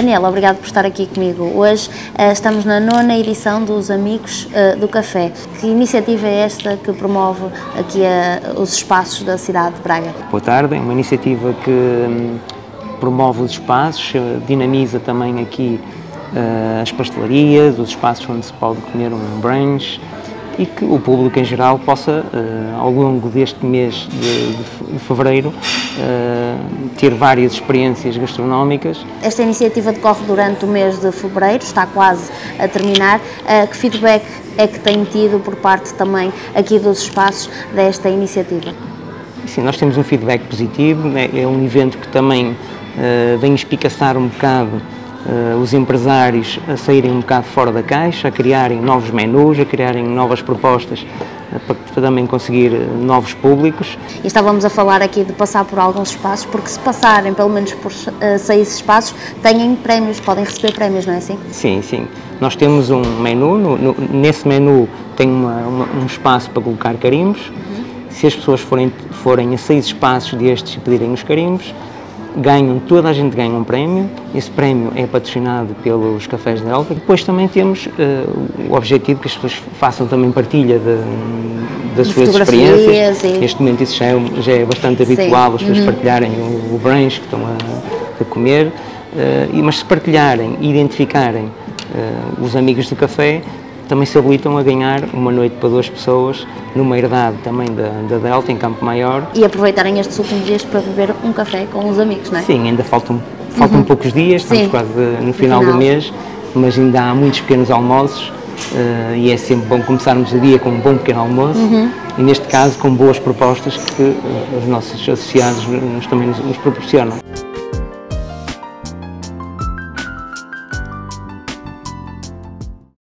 Daniela, obrigado por estar aqui comigo. Hoje estamos na 9ª edição dos Amigos do Café. Que iniciativa é esta que promove aqui os espaços da cidade de Braga? Boa tarde, é uma iniciativa que promove os espaços, dinamiza também aqui as pastelarias, os espaços onde se pode comer um brunch e que o público em geral possa, ao longo deste mês de fevereiro, ter várias experiências gastronómicas. Esta iniciativa decorre durante o mês de fevereiro, está quase a terminar. Que feedback é que tem tido por parte também aqui dos espaços desta iniciativa? Sim, nós temos um feedback positivo, é um evento que também vem espicaçar um bocado os empresários a saírem um bocado fora da caixa, a criarem novos menus, a criarem novas propostas para também conseguir novos públicos. E estávamos a falar aqui de passar por alguns espaços, porque se passarem pelo menos por 6 espaços, têm prémios, podem receber prémios, não é assim? Sim, sim. Nós temos um menu, nesse menu tem um espaço para colocar carimbos. Se as pessoas forem a 6 espaços destes e pedirem os carimbos, toda a gente ganha um prémio. Esse prémio é patrocinado pelos Cafés Delta. Depois também temos o objetivo que as pessoas façam também partilha das suas experiências. Neste momento isso já é bastante habitual, as pessoas partilharem o brunch que estão a comer, mas se partilharem e identificarem os amigos do café, também se habilitam a ganhar uma noite para 2 pessoas numa herdade também da Delta, em Campo Maior. E aproveitarem estes últimos dias para beber um café com os amigos, não é? Sim, ainda faltam poucos dias, estamos quase no final do mês, mas ainda há muitos pequenos almoços e é sempre bom começarmos o dia com um bom pequeno almoço e, neste caso, com boas propostas que os nossos associados também nos proporcionam.